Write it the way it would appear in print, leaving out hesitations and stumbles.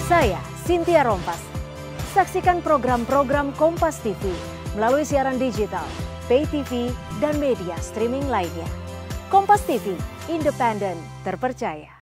Saya Cynthia Rompas. Saksikan program-program Kompas TV melalui siaran digital, pay TV, dan media streaming lainnya. Kompas TV, independen, terpercaya.